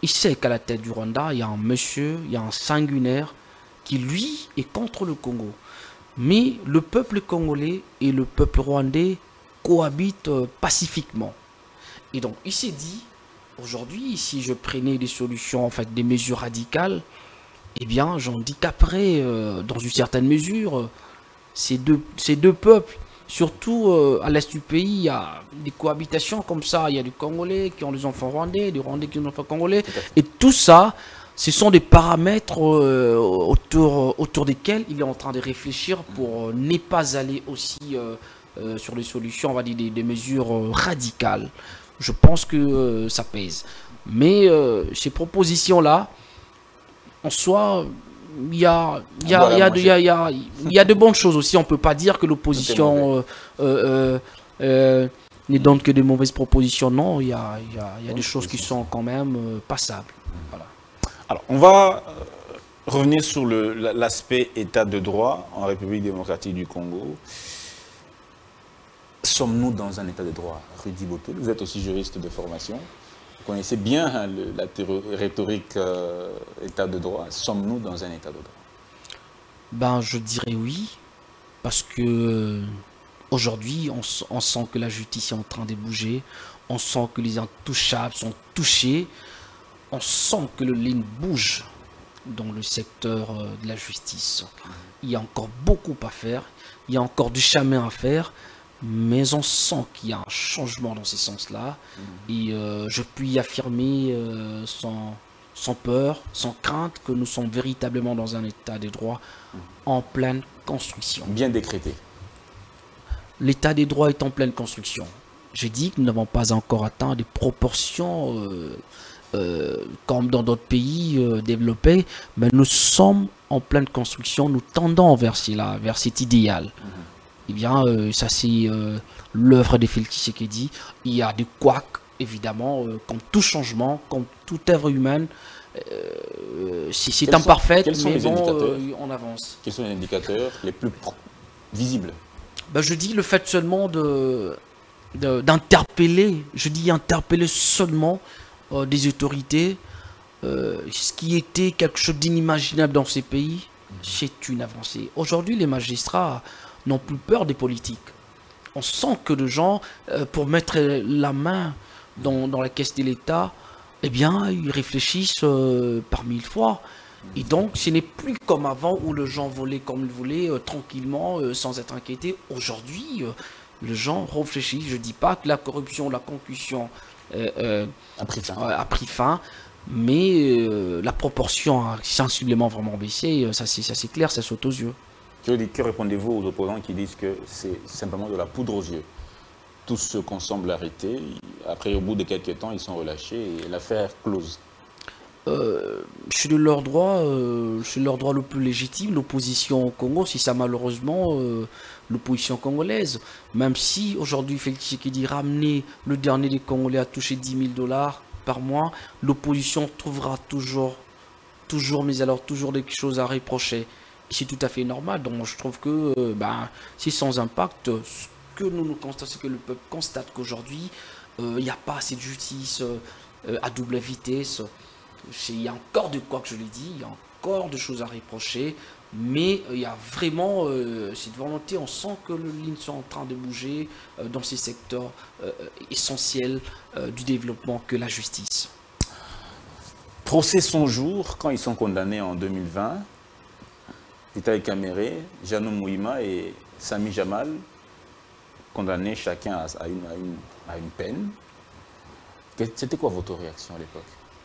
Speaker 2: il sait qu'à la tête du Rwanda, il y a un monsieur, il y a un sanguinaire qui, lui, est contre le Congo. Mais le peuple congolais et le peuple rwandais cohabitent euh, pacifiquement. Et donc, il s'est dit, aujourd'hui, si je prenais des solutions, en fait, des mesures radicales, eh bien, j'en dis qu'après, euh, dans une certaine mesure, euh, ces, deux, ces deux peuples, surtout euh, à l'est du pays, il y a des cohabitations comme ça. Il y a des Congolais qui ont des enfants rwandais, des Rwandais qui ont des enfants congolais. Et tout ça, ce sont des paramètres euh, autour, autour desquels il est en train de réfléchir pour euh, ne pas aller aussi euh, euh, sur des solutions, on va dire des, des mesures euh, radicales. Je pense que euh, ça pèse. Mais euh, ces propositions-là, en soi, il y a, il y, a, il y, a de, il y, a, il y, a, il y a de bonnes choses aussi. On ne peut pas dire que l'opposition euh, euh, euh, ne donne que de mauvaises propositions. Non, il y a, il y a, il y a des choses qui sont quand même euh, passables. Voilà.
Speaker 1: Alors, on va euh, revenir sur l'aspect état de droit en République démocratique du Congo. Sommes-nous dans un état de droit? Rudy Botel, vous êtes aussi juriste de formation. Vous connaissez bien hein, le, la rhétorique euh, état de droit. Sommes-nous dans un état de droit?
Speaker 2: Ben, je dirais oui, parce que aujourd'hui, on, on sent que la justice est en train de bouger, on sent que les intouchables sont touchés, on sent que le ligne bouge dans le secteur euh, de la justice. Il y a encore beaucoup à faire, il y a encore du chemin à faire, mais on sent qu'il y a un changement dans ce sens-là. Mmh. Et euh, je puis affirmer euh, sans, sans peur, sans crainte, que nous sommes véritablement dans un état des droits mmh. en pleine construction.
Speaker 1: Bien décrété.
Speaker 2: L'état des droits est en pleine construction. J'ai dit que nous n'avons pas encore atteint des proportions euh, euh, comme dans d'autres pays euh, développés, mais nous sommes en pleine construction, nous tendons vers, cela, vers cet idéal. Mmh. Eh bien, euh, ça c'est euh, l'œuvre de Félix Tshisekedi. Il y a des couacs, évidemment, euh, comme tout changement, comme toute œuvre humaine. Euh, c'est imparfait, mais bon, euh, on avance.
Speaker 1: Quels sont les indicateurs les plus visibles?
Speaker 2: Ben, je dis le fait seulement de d'interpeller, je dis interpeller seulement euh, des autorités, euh, ce qui était quelque chose d'inimaginable dans ces pays, mmh. c'est une avancée. Aujourd'hui, les magistrats n'ont plus peur des politiques. On sent que les gens, euh, pour mettre la main dans, dans la caisse de l'État, eh bien, ils réfléchissent euh, par mille fois. Et donc, ce n'est plus comme avant où les gens volaient comme ils voulaient, euh, tranquillement, euh, sans être inquiétés. Aujourd'hui, euh, les gens réfléchissent. Je ne dis pas que la corruption, la concussion euh, euh,
Speaker 1: a, pris fin.
Speaker 2: a pris fin, mais euh, la proportion a sensiblement vraiment baissé. Ça, c'est clair, ça saute aux yeux.
Speaker 1: Que, que répondez-vous aux opposants qui disent que c'est simplement de la poudre aux yeux? Tous ceux qu'on semble arrêter, après au bout de quelques temps, ils sont relâchés et l'affaire close.
Speaker 2: Euh, c'est de leur droit, euh, c'est leur droit le plus légitime. L'opposition au Congo, c'est ça malheureusement euh, l'opposition congolaise. Même si aujourd'hui Félix Tshisekedi ramener le dernier des Congolais à toucher dix mille dollars par mois, l'opposition trouvera toujours, toujours, mais alors toujours des choses à reprocher. C'est tout à fait normal, donc je trouve que euh, ben, c'est sans impact. Ce que nous nous constatons, c'est que le peuple constate qu'aujourd'hui, il euh, n'y a pas assez de justice euh, à double vitesse. Il y a encore de quoi que je l'ai dit, il y a encore de choses à reprocher, mais il y a vraiment euh, cette volonté, on sent que les lignes sont en train de bouger euh, dans ces secteurs euh, essentiels euh, du développement que la justice.
Speaker 1: Procès son jour quand ils sont condamnés en deux mille vingt. Vital Kamerhe, Jeannot Mouima et Sami Jamal, condamnés chacun à, à, une, à, une, à une peine. C'était quoi votre réaction à l'époque?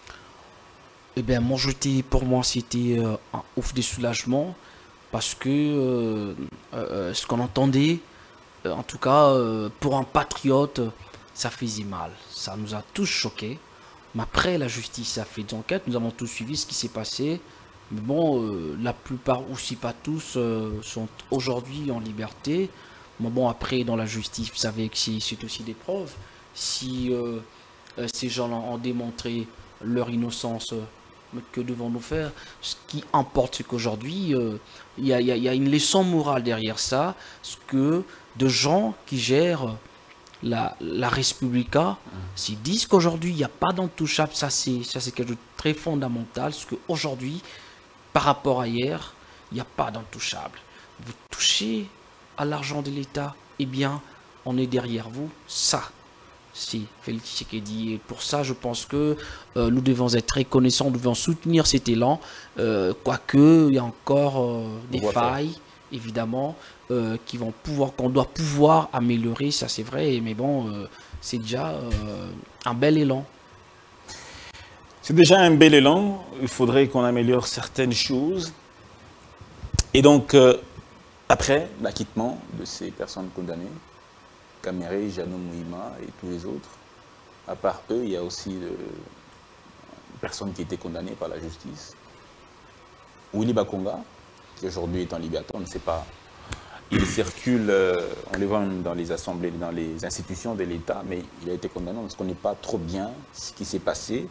Speaker 2: Eh bien, moi, pour moi, c'était euh, un ouf de soulagement parce que euh, euh, ce qu'on entendait, euh, en tout cas, euh, pour un patriote, ça faisait mal. Ça nous a tous choqués. Mais après, la justice a fait des enquêtes, nous avons tous suivi ce qui s'est passé. Mais bon, euh, la plupart, ou si pas tous, euh, sont aujourd'hui en liberté. Mais bon, après, dans la justice, vous savez que c'est aussi des preuves. Si euh, euh, ces gens ont démontré leur innocence, euh, que devons-nous faire? Ce qui importe, c'est qu'aujourd'hui, euh, il y, y, y a une leçon morale derrière ça. Ce que de gens qui gèrent la, la Respublica, s'ils disent qu'aujourd'hui, il n'y a pas d'intouchable, ça c'est quelque chose de très fondamental, parce qu'aujourd'hui, par rapport à hier, il n'y a pas d'intouchable. Vous touchez à l'argent de l'État, eh bien, on est derrière vous, ça. Si, Félix Tshisekedi. Et pour ça, je pense que euh, nous devons être reconnaissants, nous devons soutenir cet élan, euh, quoique il y a encore euh, des failles, faire. évidemment, euh, qui vont pouvoir, qu'on doit pouvoir améliorer, ça c'est vrai, mais bon, euh, c'est déjà euh, un bel élan.
Speaker 1: C'est déjà un bel élan, il faudrait qu'on améliore certaines choses. Et donc, euh, après l'acquittement de ces personnes condamnées, Kamere, Jeannot Mouima et tous les autres, à part eux, il y a aussi euh, une personne qui a été condamnée par la justice. Willy Bakonga, qui aujourd'hui est en liberté, on ne sait pas. Il circule, euh, on les voit même dans les assemblées, dans les institutions de l'État, mais il a été condamné, on ne connaît pas trop bien ce qui s'est passé.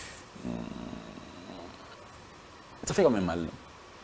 Speaker 1: Ça fait quand même mal.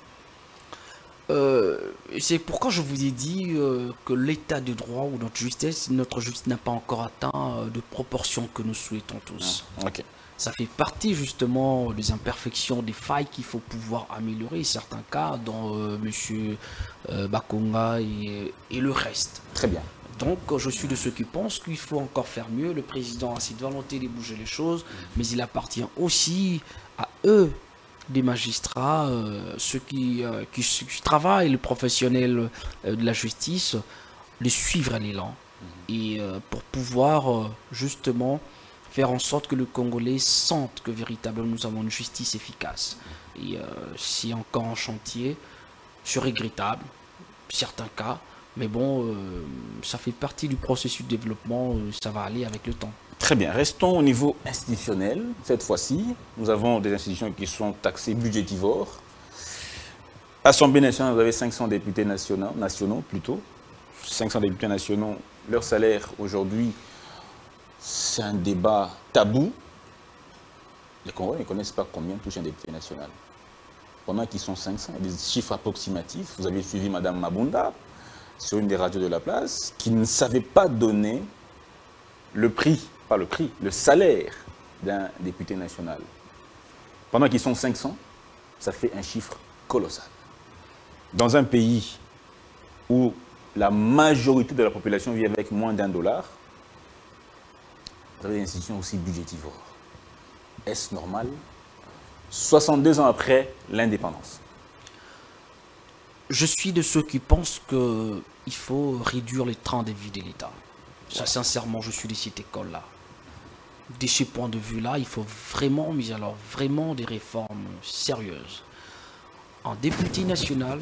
Speaker 2: Euh, c'est pourquoi je vous ai dit euh, que l'état de droit ou notre justice, notre justice n'a pas encore atteint euh, de proportions que nous souhaitons tous.
Speaker 1: Ah, okay.
Speaker 2: Ça fait partie justement des imperfections, des failles qu'il faut pouvoir améliorer, certains cas, dans euh, M. Euh, Bakonga et, et le reste.
Speaker 1: Très bien.
Speaker 2: Donc je suis de ceux qui pensent qu'il faut encore faire mieux. Le président a cette volonté de bouger les choses, mais il appartient aussi à eux, des magistrats, euh, ceux qui, euh, qui, qui travaillent, les professionnels euh, de la justice, les suivre à l'élan. Mm-hmm. Et euh, pour pouvoir euh, justement faire en sorte que le Congolais sente que véritablement nous avons une justice efficace. Et euh, c'est encore en chantier, c'est regrettable, certains cas, mais bon, euh, ça fait partie du processus de développement, euh, ça va aller avec le temps.
Speaker 1: Très bien, restons au niveau institutionnel. Cette fois-ci, nous avons des institutions qui sont taxées budgétivores. Assemblée nationale, vous avez cinq cents députés nationaux, nationaux plutôt. cinq cents députés nationaux, leur salaire aujourd'hui, c'est un débat tabou. Les Congolais ne connaissent pas combien touche un député national. Pendant qu'ils sont cinq cents, il y a des chiffres approximatifs. Vous avez suivi Mme Mabunda sur une des radios de la place, qui ne savait pas donner le prix, pas le prix, le salaire d'un député national. Pendant qu'ils sont cinq cents, ça fait un chiffre colossal. Dans un pays où la majorité de la population vit avec moins d'un dollar, vous avez des institutions aussi budgétivores. Est-ce normal? soixante-deux ans après l'indépendance.
Speaker 2: Je suis de ceux qui pensent qu'il faut réduire les trains de vie de l'État. Ça, sincèrement, je suis de cette école-là. De ce point de vue-là, il faut vraiment, mais alors vraiment des réformes sérieuses. En député national,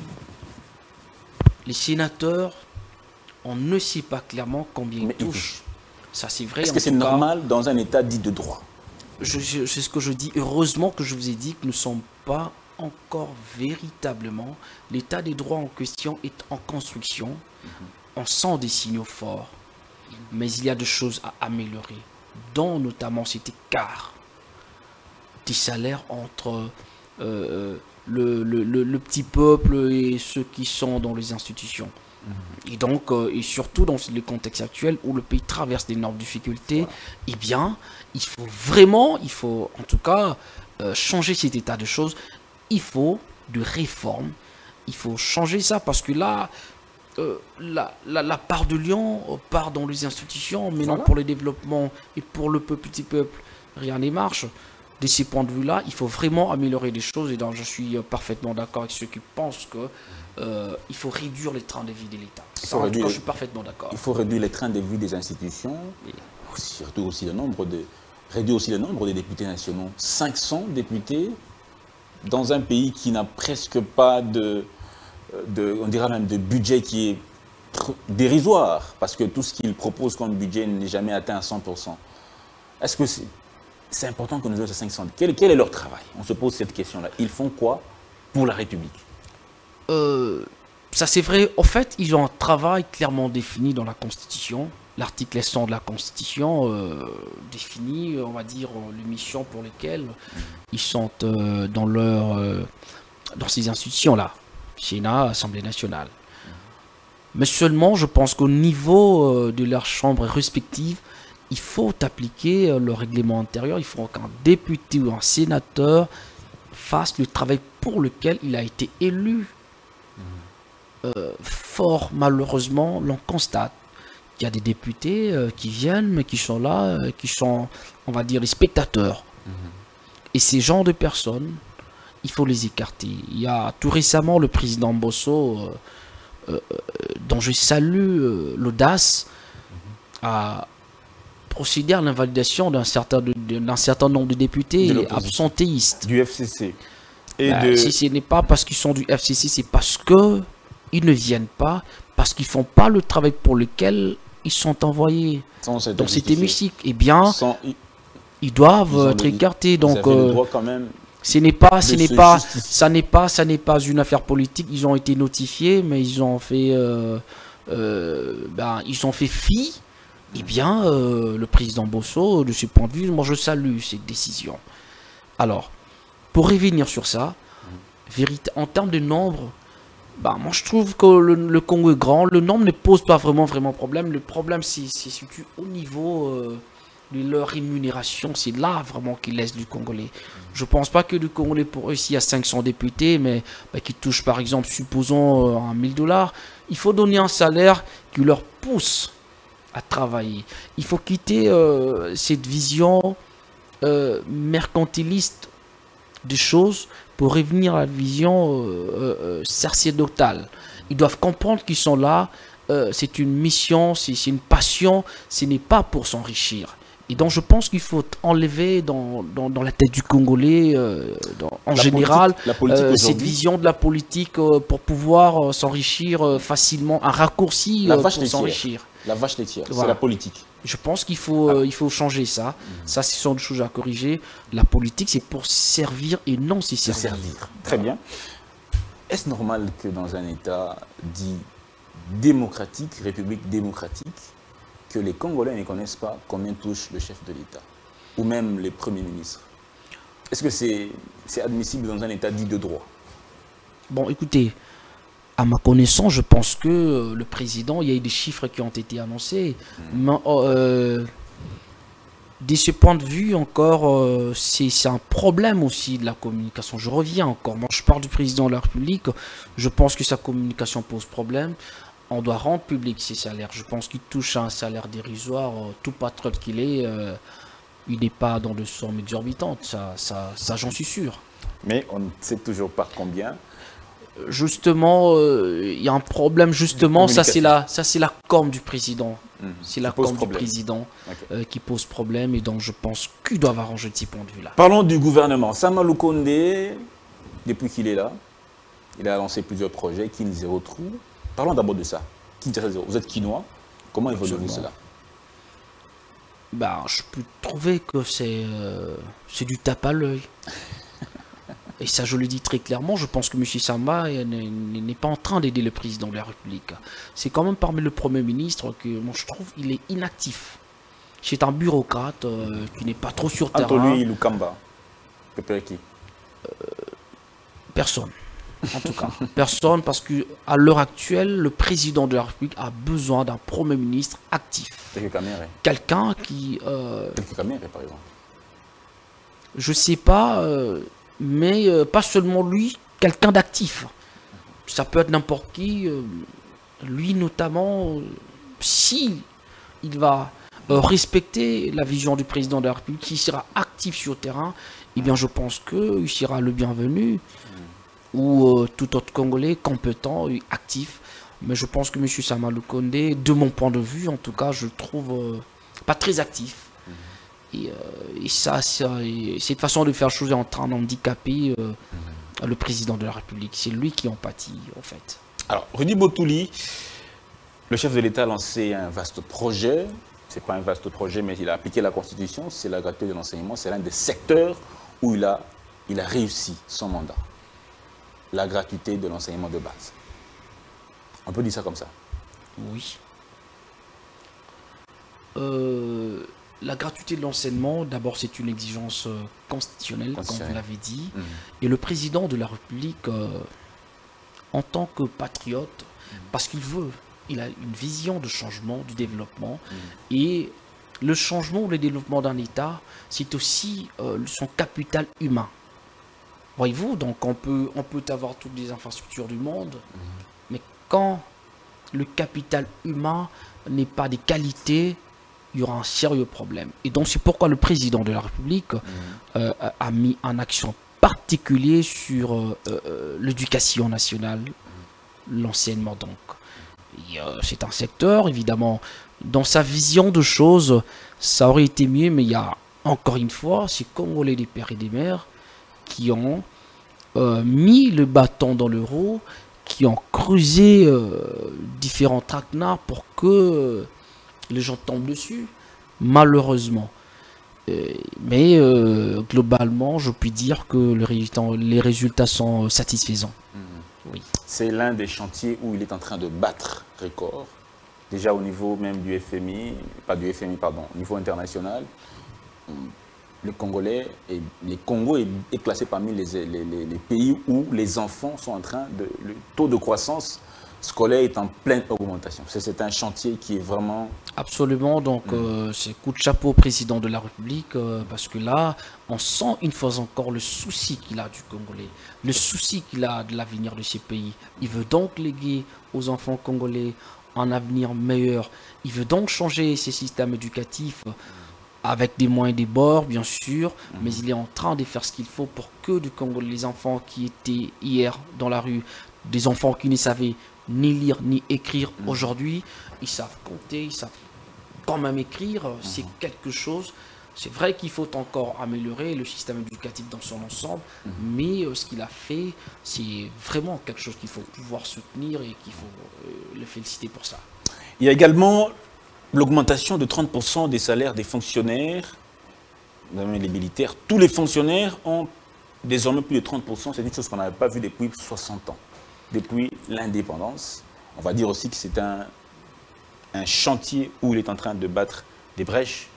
Speaker 2: les sénateurs, on ne sait pas clairement combien ils touchent. Ça, c'est vrai.
Speaker 1: Est-ce que c'est normal dans un État dit de droit?
Speaker 2: je, je, C'est ce que je dis. Heureusement que je vous ai dit que nous ne sommes pas encore véritablement. L'état des droits en question est en construction. Mm-hmm. On sent des signaux forts. Mais il y a des choses à améliorer, dont notamment cet écart des salaires entre euh, le, le, le, le petit peuple et ceux qui sont dans les institutions. Mmh. Et donc, euh, et surtout dans le contexte actuel où le pays traverse d'énormes difficultés, voilà. Eh bien, il faut vraiment, il faut en tout cas euh, changer cet état de choses. Il faut de réformes, il faut changer ça parce que là, Euh, la, la, la part de Lyon euh, part dans les institutions, mais voilà. Non pour le développement et pour le petit peuple, rien ne marche. De ces points de vue-là, il faut vraiment améliorer les choses et donc je suis euh, parfaitement d'accord avec ceux qui pensent qu'il euh, faut réduire les trains de vie de l'État. En tout cas, je suis parfaitement d'accord.
Speaker 1: Il faut réduire les trains de vie des institutions, et surtout aussi le nombre de, réduire aussi le nombre des députés nationaux. cinq cents députés dans un pays qui n'a presque pas de... De, on dirait même de budget qui est dérisoire, parce que tout ce qu'ils proposent comme budget n'est jamais atteint à cent pour cent. Est-ce que c'est c'est important que nous ayons ces cinq cents? Quel, quel est leur travail? On se pose cette question-là. Ils font quoi pour la République?
Speaker 2: euh, Ça c'est vrai. En fait, ils ont un travail clairement défini dans la Constitution. L'article cent de la Constitution euh, définit, on va dire, les missions pour lesquelles ils sont euh, dans, leur, euh, dans ces institutions-là. Sénat, Assemblée nationale. Mais seulement, je pense qu'au niveau euh, de leurs chambres respectives, il faut appliquer euh, le règlement intérieur. Il faut qu'un député ou un sénateur fasse le travail pour lequel il a été élu. Mmh. Euh, fort malheureusement, l'on constate qu'il y a des députés euh, qui viennent, mais qui sont là, euh, qui sont, on va dire, les spectateurs. Mmh. Et ces genres de personnes, il faut les écarter. Il y a tout récemment le président Bosso, euh, euh, dont je salue euh, l'audace, mmh. à procéder à l'invalidation d'un certain, d'un certain nombre de députés de absentéistes.
Speaker 1: Du F C C. Et
Speaker 2: bah,
Speaker 1: de...
Speaker 2: Si ce n'est pas parce qu'ils sont du F C C, c'est parce que ils ne viennent pas, parce qu'ils ne font pas le travail pour lequel ils sont envoyés dans cet hémicycle. Eh bien, Sans... ils doivent ils être écartés. Donc, euh,
Speaker 1: quand même
Speaker 2: ce n'est pas, ce n'est pas, ça n'est pas, ça n'est pas une affaire politique. Ils ont été notifiés, mais ils ont fait, euh, euh, ben, ils ont fait fi. Eh bien, euh, le président Bosso, de ce point de vue, moi je salue cette décision. Alors, pour revenir sur ça, vérité, en termes de nombre, bah, moi je trouve que le, le Congo est grand, le nombre ne pose pas vraiment vraiment problème. Le problème c'est situé au niveau euh, de leur rémunération, c'est là vraiment qu'ils laissent du Congolais. Je pense pas que du Congolais pour eux, s'il y a cinq cents députés, mais bah, qui touchent par exemple, supposons, euh, un mille dollars, il faut donner un salaire qui leur pousse à travailler. Il faut quitter euh, cette vision euh, mercantiliste des choses pour revenir à la vision euh, euh, sacerdotale. Ils doivent comprendre qu'ils sont là, euh, c'est une mission, c'est une passion, ce n'est pas pour s'enrichir. Et donc je pense qu'il faut enlever dans, dans, dans la tête du Congolais, euh, dans, en la général, politique, euh, cette vision de la politique euh, pour pouvoir euh, s'enrichir euh, facilement, un raccourci euh, pour s'enrichir.
Speaker 1: La vache laitière, voilà. C'est la politique.
Speaker 2: Je pense qu'il faut, euh, il faut changer ça. Mmh. Ça, ce sont des choses à corriger. La politique, c'est pour servir et non c'est servir.
Speaker 1: servir. Très bien. Est-ce normal que dans un État dit démocratique, république démocratique, que les Congolais ne connaissent pas combien touche le chef de l'État ou même les premiers ministres? Est-ce que c'est c'est admissible dans un État dit de droit?
Speaker 2: Bon, écoutez, à ma connaissance, je pense que euh, le président, il y a eu des chiffres qui ont été annoncés. Mmh. Mais, euh, de ce point de vue, encore, euh, c'est un problème aussi de la communication. Je reviens encore. Moi, je parle du président de la République. Je pense que sa communication pose problème. On doit rendre public ses salaires. Je pense qu'il touche à un salaire dérisoire. Euh, tout patriote qu'il est, euh, il n'est pas dans de sommes exorbitantes. Ça, ça, ça j'en suis sûr.
Speaker 1: Mais on ne sait toujours pas combien.
Speaker 2: Justement, il euh, y a un problème, justement, ça c'est la, ça c'est la com du président. Mmh. C'est la com du président okay. euh, qui pose problème et donc je pense qu'ils doivent arranger de ces points de vue-là.
Speaker 1: Parlons du gouvernement. Sama Lukonde, depuis qu'il est là, il a lancé plusieurs projets, Kin Zero Trou. Parlons d'abord de ça. Kin Zero, vous êtes quinois, comment évoluez-vous cela?
Speaker 2: Bah, je peux trouver que c'est euh, c'est du tape à l'œil. Et ça, je le dis très clairement, je pense que M. Samba n'est pas en train d'aider le président de la République. C'est quand même parmi le Premier ministre que moi, je trouve il est inactif. C'est un bureaucrate euh, qui n'est pas trop sur terrain.
Speaker 1: Anthony Lukamba, qui
Speaker 2: euh, Personne. En tout cas, personne, parce qu'à l'heure actuelle, le président de la République a besoin d'un Premier ministre actif. Quelqu'un qui... Euh,
Speaker 1: par exemple.
Speaker 2: Je sais pas... Euh, mais euh, pas seulement lui, quelqu'un d'actif. Ça peut être n'importe qui, euh, lui notamment, euh, si il va euh, respecter la vision du président de la République, qui sera actif sur le terrain, eh bien je pense qu'il sera le bienvenu, ou euh, tout autre Congolais compétent et actif. Mais je pense que M. Sama Lukonde, de mon point de vue, en tout cas, je le trouve euh, pas très actif. Et, euh, et ça, ça et cette façon de faire choses est en train d'handicaper euh, mmh. le président de la République. C'est lui qui en pâtit, en fait.
Speaker 1: Alors, Rudy Botouli, le chef de l'État a lancé un vaste projet. Ce n'est pas un vaste projet, mais il a appliqué la Constitution. C'est la gratuité de l'enseignement. C'est l'un des secteurs où il a, il a réussi son mandat. La gratuité de l'enseignement de base. On peut dire ça comme ça?
Speaker 2: Oui. Euh... La gratuité de l'enseignement, d'abord, c'est une exigence euh, constitutionnelle, comme vous l'avez dit. Mmh. Et le président de la République, euh, en tant que patriote, mmh. parce qu'il veut il a une vision de changement, du développement. Mmh. Et le changement ou le développement d'un État, c'est aussi euh, son capital humain. Voyez-vous, donc on peut, on peut avoir toutes les infrastructures du monde, mmh. mais quand le capital humain n'est pas des qualités, il y aura un sérieux problème. Et donc c'est pourquoi le président de la République mmh. euh, a mis un accent particulier sur euh, euh, l'éducation nationale, mmh. l'enseignement donc. Euh, c'est un secteur, évidemment, dans sa vision de choses, ça aurait été mieux, mais il y a encore une fois, ces Congolais des pères et des mères qui ont euh, mis le bâton dans le roue, qui ont creusé euh, différents traquenards pour que euh, les gens tombent dessus, malheureusement. Euh, mais euh, globalement, je puis dire que le résultat, les résultats sont satisfaisants. Mmh. Oui.
Speaker 1: C'est l'un des chantiers où il est en train de battre record, déjà au niveau même du F M I, pas du F M I, pardon, au niveau international. Le Congolais, et les Congo est, est classé parmi les, les, les, les pays où les enfants sont en train de... Le taux de croissance scolaire est en pleine augmentation. C'est un chantier qui est vraiment...
Speaker 2: Absolument, donc mmh. euh, c'est coup de chapeau au président de la République, euh, parce que là, on sent une fois encore le souci qu'il a du Congolais, le souci qu'il a de l'avenir de ces pays. Il veut donc léguer aux enfants congolais un avenir meilleur. Il veut donc changer ses systèmes éducatifs avec des moyens des bords, bien sûr, mmh. mais il est en train de faire ce qu'il faut pour que du Congolais, les enfants qui étaient hier dans la rue, des enfants qui ne savaient ni lire ni écrire mmh. aujourd'hui, ils savent compter, ils savent quand même écrire, mmh. c'est quelque chose. C'est vrai qu'il faut encore améliorer le système éducatif dans son ensemble, mmh. mais euh, ce qu'il a fait, c'est vraiment quelque chose qu'il faut pouvoir soutenir et qu'il faut euh, le féliciter pour ça.
Speaker 1: Il y a également l'augmentation de trente pour cent des salaires des fonctionnaires, les militaires. Tous les fonctionnaires ont désormais plus de trente pour cent. C'est une chose qu'on n'avait pas vue depuis soixante ans, depuis l'indépendance. On va dire aussi que c'est un, un chantier où il est en train de battre des brèches.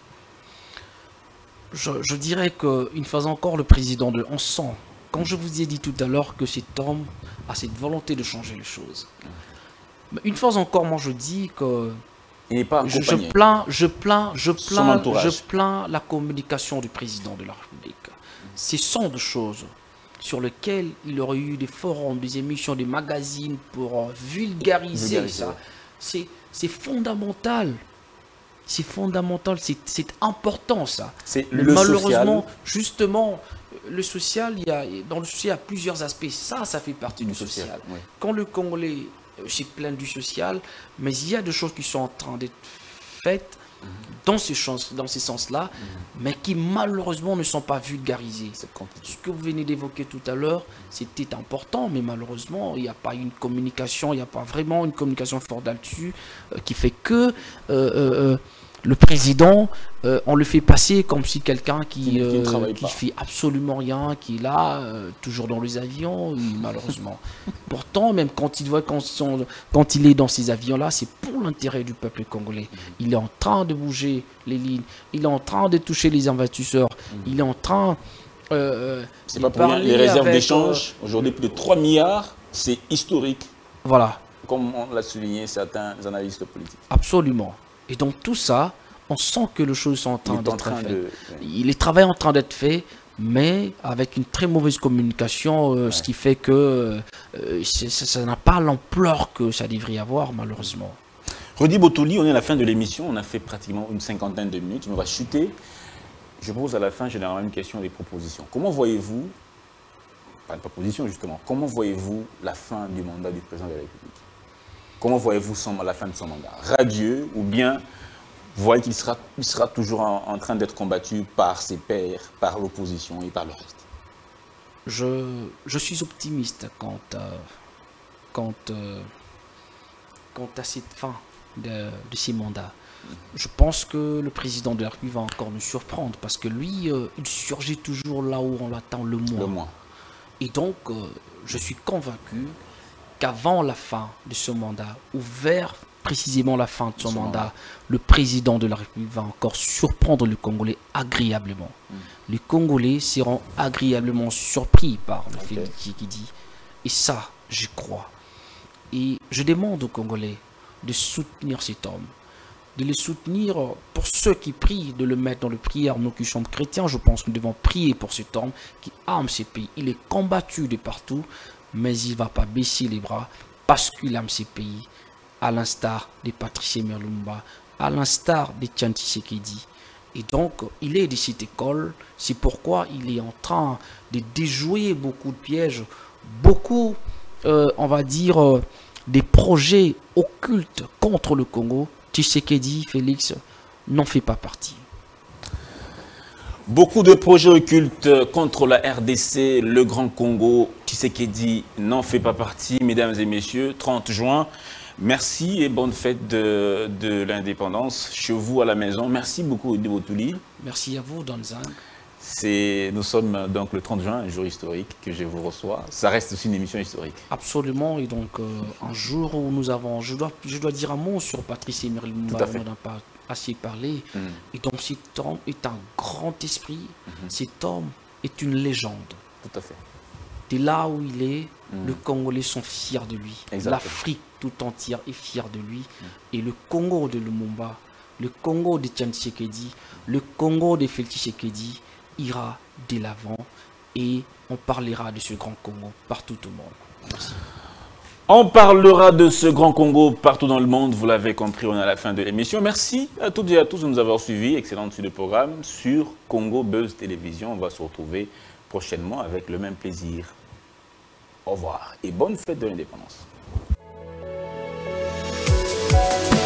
Speaker 2: Je, je dirais qu'une fois encore, le président de... On sent, quand je vous ai dit tout à l'heure que cet homme a cette volonté de changer les choses. Mais une fois encore, moi je dis que...
Speaker 1: Il n'est pas
Speaker 2: je, je plains, je plains, je plains, je plains la communication du président de la République. Ce sont des choses sur lesquelles il aurait eu des forums, des émissions, des magazines pour vulgariser, vulgariser. ça. C'est fondamental. C'est fondamental, c'est important ça.
Speaker 1: Le
Speaker 2: malheureusement,
Speaker 1: social.
Speaker 2: justement, le social, il y a, dans le social, il y a plusieurs aspects. Ça, ça fait partie du, du social. social. Oui. Quand le Congolais c'est plein du social, mais il y a des choses qui sont en train d'être faites mmh. dans ces, dans ces sens-là, mmh. mais qui malheureusement ne sont pas vulgarisées. Ce que vous venez d'évoquer tout à l'heure, c'était important, mais malheureusement, il n'y a pas une communication, il n'y a pas vraiment une communication forte là-dessus, euh, qui fait que euh, euh, le président, euh, on le fait passer comme si quelqu'un qui ne euh, fait absolument rien, qui est là, euh, toujours dans les avions, malheureusement. Pourtant, même quand il, voit, quand, son, quand il est dans ces avions-là, c'est pour l'intérêt du peuple congolais. Il est en train de bouger les lignes, il est en train de toucher les investisseurs, il est en train... Euh,
Speaker 1: c'est pas pour rien, les réserves d'échange, euh, aujourd'hui plus de trois milliards, c'est historique.
Speaker 2: Voilà.
Speaker 1: Comme on l'a souligné certains analystes politiques.
Speaker 2: Absolument. Et donc tout ça, on sent que les choses sont en train d'être faites. De... Il est travail en train d'être fait, mais avec une très mauvaise communication, euh, ouais. ce qui fait que euh, ça n'a pas l'ampleur que ça devrait avoir, malheureusement.
Speaker 1: Rudy Botouli, on est à la fin de l'émission, on a fait pratiquement une cinquantaine de minutes, on va chuter. Je pose à la fin généralement une question et des propositions. Comment voyez-vous, pas une proposition justement, comment voyez-vous la fin du mandat du président de la République? Comment voyez-vous la fin de son mandat? Radieux ou bien vous voyez qu'il sera, il sera toujours en, en train d'être combattu par ses pairs, par l'opposition et par le reste?
Speaker 2: Je, je suis optimiste quant à, quant, euh, quant à cette fin de, de ces mandats. Je pense que le président de la République va encore nous surprendre parce que lui, euh, il surgit toujours là où on l'attend le moins.
Speaker 1: Le moins.
Speaker 2: Et donc, euh, je suis convaincu qu'avant la fin de ce mandat, ou vers précisément la fin de son, son mandat, mandat, le président de la République va encore surprendre le Congolais agréablement. Mm. Les Congolais seront agréablement surpris par le okay. fait qu'il dit. Et ça, je crois. Et je demande aux Congolais de soutenir cet homme, de le soutenir pour ceux qui prient, de le mettre dans le prière. Nous qui sommes chrétiens, je pense que nous devons prier pour cet homme qui aime ce pays. Il est combattu de partout, mais il ne va pas baisser les bras parce qu'il aime ce pays, à l'instar de Patrice Emery Lumumba, à l'instar de Tian Tshisekedi. Et donc, il est de cette école, c'est pourquoi il est en train de déjouer beaucoup de pièges, beaucoup, euh, on va dire, euh, des projets occultes contre le Congo. Tshisekedi, Félix, n'en fait pas partie.
Speaker 1: Beaucoup de projets occultes contre la R D C, le Grand Congo. Tshisekedi n'en fait pas partie. Mesdames et messieurs, trente juin, merci et bonne fête de, de l'indépendance chez vous à la maison. Merci beaucoup, Edi Botouli.
Speaker 2: Merci à vous, Danzang.
Speaker 1: Nous sommes donc le trente juin, un jour historique que je vous reçois. Ça reste aussi une émission historique.
Speaker 2: Absolument. Et donc, euh, un jour où nous avons... Je dois, je dois dire un mot sur Patrice Emery Lumumba. On n'en a pas assez parlé. Mm. Et donc, cet homme est un grand esprit. Mm-hmm. Cet homme est une légende.
Speaker 1: Tout à fait.
Speaker 2: De là où il est, mm. les Congolais sont fiers de lui. L'Afrique tout entière est fière de lui. Mm. Et le Congo de Lumumba, le Congo de Tian Tshisekedi, le Congo de Félix Tshisekedi ira de l'avant et on parlera de ce grand Congo partout au monde. Merci.
Speaker 1: On parlera de ce grand Congo partout dans le monde. Vous l'avez compris, on est à la fin de l'émission. Merci à toutes et à tous de nous avoir suivis. Excellente suite de programme sur Congo Buzz Télévision. On va se retrouver prochainement avec le même plaisir. Au revoir et bonne fête de l'indépendance.